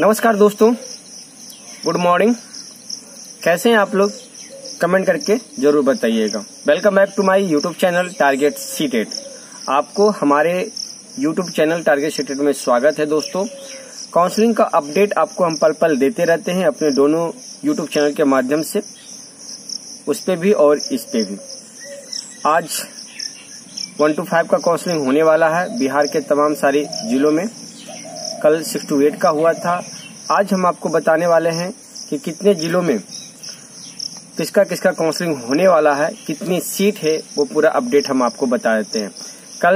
नमस्कार दोस्तों, good morning. कैसे हैं आप लोग? कमेंट करके जरूर बताइएगा। Welcome back to my YouTube channel Target CTET. आपको हमारे यूट्यूब चैनल टारगेट सीटेट में स्वागत है दोस्तों। काउंसलिंग का अपडेट आपको हम पल पल देते रहते हैं अपने दोनों यूट्यूब चैनल के माध्यम से, उस पे भी और इस पे भी। आज 1 to 5 का काउंसलिंग होने वाला है बिहार के तमाम सारे जिलों में। कल 6 to 8 का हुआ था। आज हम आपको बताने वाले हैं कि कितने जिलों में किसका काउंसलिंग होने वाला है, कितनी सीट है, वो पूरा अपडेट हम आपको बता देते हैं। कल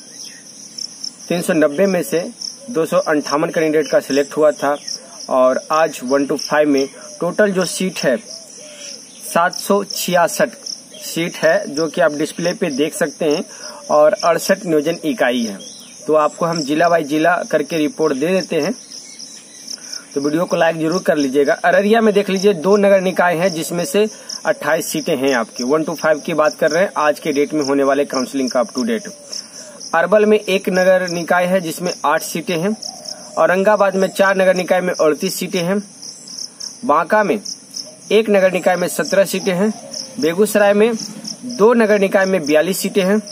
390 में से 258 कैंडिडेट का सिलेक्ट हुआ था और आज 1 to 5 में टोटल जो सीट है 766 सीट है, जो कि आप डिस्प्ले पे देख सकते हैं, और 68 नियोजन इकाई है। तो आपको हम जिला बाई जिला करके रिपोर्ट दे देते हैं, तो वीडियो को लाइक जरूर कर लीजिएगा। अररिया में देख लीजिए 2 नगर निकाय हैं, जिसमें से 28 सीटें हैं आपकी। 1 to 5 की बात कर रहे हैं आज के डेट में होने वाले काउंसलिंग का अप टू डेट। अरवल में 1 नगर निकाय है जिसमें 8 सीटें हैं। औरंगाबाद में 4 नगर निकाय में 38 सीटें हैं। बांका में 1 नगर निकाय में 17 सीटें हैं। बेगूसराय में 2 नगर निकाय में 42 सीटें हैं।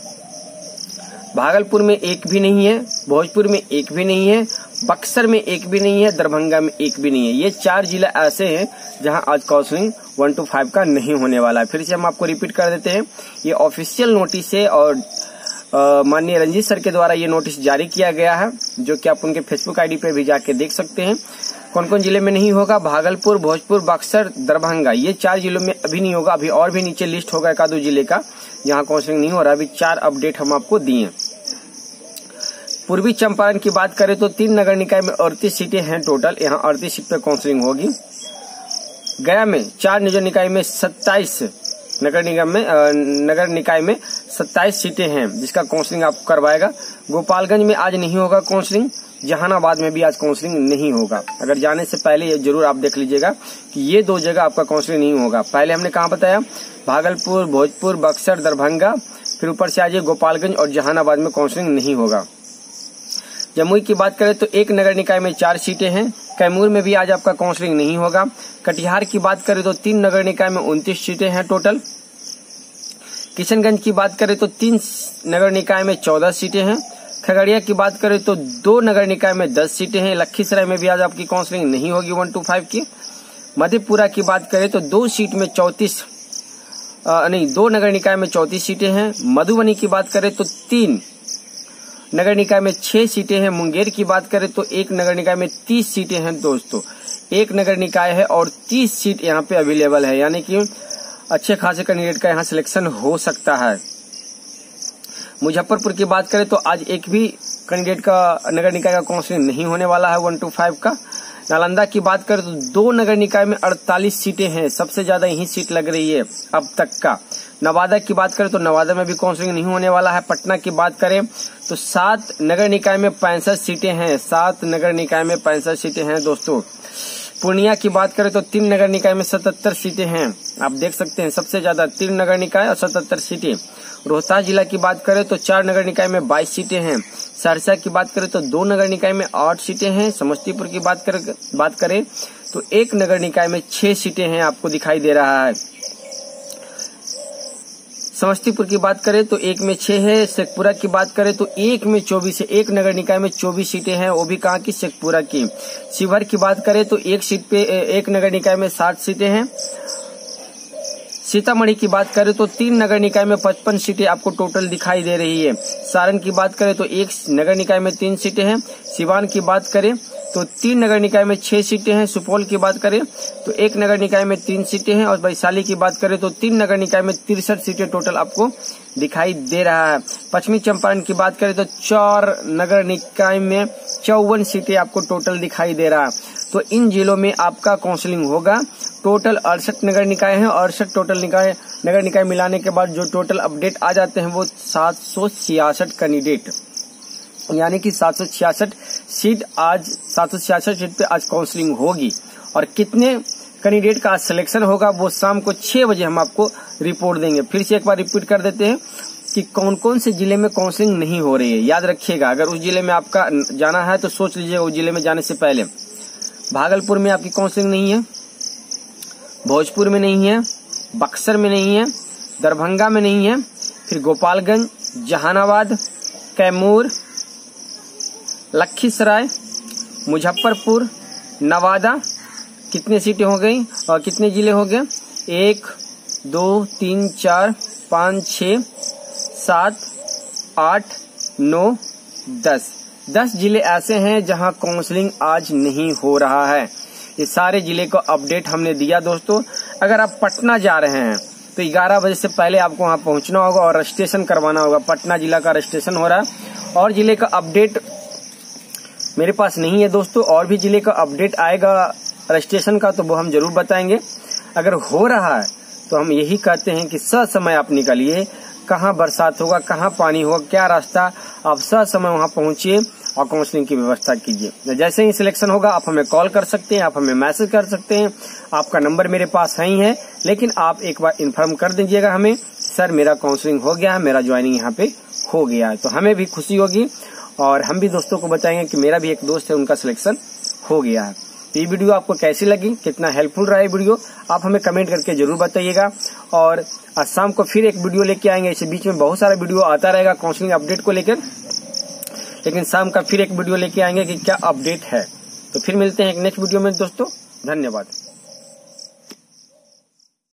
भागलपुर में 1 भी नहीं है। भोजपुर में 1 भी नहीं है। बक्सर में 1 भी नहीं है। दरभंगा में 1 भी नहीं है। ये 4 जिला ऐसे हैं जहां आज काउंसलिंग 1 to 5 का नहीं होने वाला है। फिर से हम आपको रिपीट कर देते हैं, ये ऑफिशियल नोटिस है और माननीय रंजीत सर के द्वारा ये नोटिस जारी किया गया है, जो कि आप उनके फेसबुक आईडी पे भी जाके देख सकते हैं। कौन कौन जिले में नहीं होगा? भागलपुर, भोजपुर, बक्सर, दरभंगा, ये 4 जिलों में अभी नहीं होगा। अभी और भी नीचे लिस्ट होगा 1-2 जिले का जहां काउंसलिंग नहीं हो रहा। अभी 4 अपडेट हम आपको दिए। पूर्वी चंपारण की बात करें तो 3 नगर निकाय में 38 सीटें हैं टोटल। यहाँ 38 सीट पे काउंसलिंग होगी। गया में 4 नियोजन निकाय में 27 नगर निकाय में 27 सीटें हैं, जिसका काउंसलिंग आपको करवाएगा। गोपालगंज में आज नहीं होगा काउंसलिंग। जहानाबाद में भी आज काउंसलिंग नहीं होगा। अगर जाने से पहले ये जरूर आप देख लीजिएगा कि ये 2 जगह आपका काउंसलिंग नहीं होगा। पहले हमने कहाँ बताया? भागलपुर, भोजपुर, बक्सर, दरभंगा, फिर ऊपर से आज गोपालगंज और जहानाबाद में काउंसलिंग नहीं होगा। जमुई की बात करें तो 1 नगर निकाय में 4 सीटें हैं। कैमूर में भी आज आपका काउंसलिंग नहीं होगा। कटिहार की बात करें तो 3 नगर निकाय में 29 सीटें हैं टोटल। किशनगंज की बात करें तो 3 नगर निकाय में 14 सीटें हैं। खगड़िया की बात करें तो 2 नगर निकाय में 10 सीटें हैं। लखीसराय में भी आज आपकी काउंसलिंग नहीं होगी 1 to 5 की। मधेपुरा की बात करें तो 2 नगर निकाय में 34 सीटें हैं। मधुबनी की बात करें तो 3 नगर निकाय में 6 सीटें हैं। मुंगेर की बात करें तो 1 नगर निकाय में 30 सीटें हैं दोस्तों। 1 नगर निकाय है और 30 सीट यहाँ पे अवेलेबल है, यानी कि अच्छे खासे कैंडिडेट का यहाँ सिलेक्शन हो सकता है। मुजफ्फरपुर की बात करें तो आज 1 भी कैंडिडेट का नगर निकाय का काउंसलिंग नहीं होने वाला है 1 to 5 का। नालंदा की बात करें तो 2 नगर निकाय में 48 सीटें हैं। सबसे ज्यादा यही सीट लग रही है अब तक का। नवादा की बात करें तो नवादा में भी काउंसलिंग नहीं होने वाला है। पटना की बात करें तो 7 नगर निकाय में 65 सीटें हैं। 7 नगर निकाय में 65 सीटें हैं दोस्तों। पूर्णिया की बात करें तो 3 नगर निकाय में 77 सीटें हैं। आप देख सकते हैं सबसे ज्यादा 3 नगर निकाय और 77 सीटें। रोहतास जिला की बात करें तो 4 नगर निकाय में 22 सीटें हैं। सहरसा की बात करें तो 2 नगर निकाय में 8 सीटें हैं। समस्तीपुर की बात करें तो 1 नगर निकाय में 6 सीटें हैं, आपको दिखाई दे रहा है। समस्तीपुर की बात करें तो 1 में 6 है। शेखपुरा की बात करें तो 1 में 24 है। 1 नगर निकाय में 24 सीटें हैं, वो भी कहाँ की? शेखपुरा की। शिवहर की बात करें तो 1 नगर निकाय में 60 सीटें हैं। सीतामढ़ी की बात करें तो 3 नगर निकाय में 55 सीटें आपको टोटल दिखाई दे रही है। सारण की बात करें तो 1 नगर निकाय में 3 सीटें हैं। सिवान की बात करें तो 3 नगर निकाय में 6 सीटें हैं। सुपौल की बात करें तो 1 नगर निकाय में 3 सीटें हैं। और वैशाली की बात करें तो 3 नगर निकाय में 63 सीटें टोटल आपको दिखाई दे रहा है। पश्चिमी चंपारण की बात करें तो 4 नगर निकाय में 54 सीटें आपको टोटल दिखाई दे रहा है। तो इन जिलों में आपका काउंसलिंग होगा। टोटल 68 नगर निकाय हैं और 68 टोटल नगर निकाय मिलाने के बाद जो टोटल अपडेट आ जाते हैं वो 766 कैंडिडेट, यानी कि 766 सीट पे आज काउंसलिंग होगी। और कितने कैंडिडेट का आज सिलेक्शन होगा वो शाम को 6 बजे हम आपको रिपोर्ट देंगे। फिर से एक बार रिपीट कर देते हैं कि कौन कौन से जिले में काउंसलिंग नहीं हो रही है। याद रखिएगा, अगर उस जिले में आपका जाना है तो सोच लीजिए उस जिले में जाने से पहले भागलपुर में आपकी काउंसलिंग नहीं है, भोजपुर में नहीं है, बक्सर में नहीं है, दरभंगा में नहीं है, फिर गोपालगंज, जहानाबाद, कैमूर, लखीसराय, मुजफ्फरपुर, नवादा, कितने सीटें हो गई और कितने जिले हो गए? 1 2 3 4 5 6 7 8 9 10 जिले ऐसे हैं जहां काउंसलिंग आज नहीं हो रहा है। ये सारे जिले को अपडेट हमने दिया दोस्तों। अगर आप पटना जा रहे हैं तो 11 बजे से पहले आपको वहां पहुंचना होगा और रजिस्ट्रेशन करवाना होगा। पटना जिला का रजिस्ट्रेशन हो रहा है और जिले का अपडेट मेरे पास नहीं है दोस्तों। और भी जिले का अपडेट आएगा रजिस्ट्रेशन का तो वो हम जरूर बताएंगे। अगर हो रहा है तो हम यही कहते हैं कि समय आप निकलिए। कहाँ बरसात होगा, कहाँ पानी होगा, क्या रास्ता, आप समय वहां पहुंचिए और काउंसलिंग की व्यवस्था कीजिए। जैसे ही सिलेक्शन होगा आप हमें कॉल कर सकते हैं, आप हमें मैसेज कर सकते हैं। आपका नंबर मेरे पास है ही है, लेकिन आप एक बार इन्फॉर्म कर दीजिएगा हमें, सर मेरा काउंसलिंग हो गया है, मेरा ज्वाइनिंग यहाँ पे हो गया है। तो हमें भी खुशी होगी और हम भी दोस्तों को बताएंगे कि मेरा भी एक दोस्त है, उनका सिलेक्शन हो गया है। तो ये वीडियो आपको कैसी लगी, कितना हेल्पफुल रहा है वीडियो, आप हमें कमेंट करके जरूर बताइएगा। और आज शाम को फिर एक वीडियो लेके आएंगे। इसी बीच में बहुत सारा वीडियो आता रहेगा काउंसलिंग अपडेट को लेकर, लेकिन शाम का फिर एक वीडियो लेके आएंगे कि क्या अपडेट है। तो फिर मिलते हैं एक नेक्स्ट वीडियो में दोस्तों। धन्यवाद।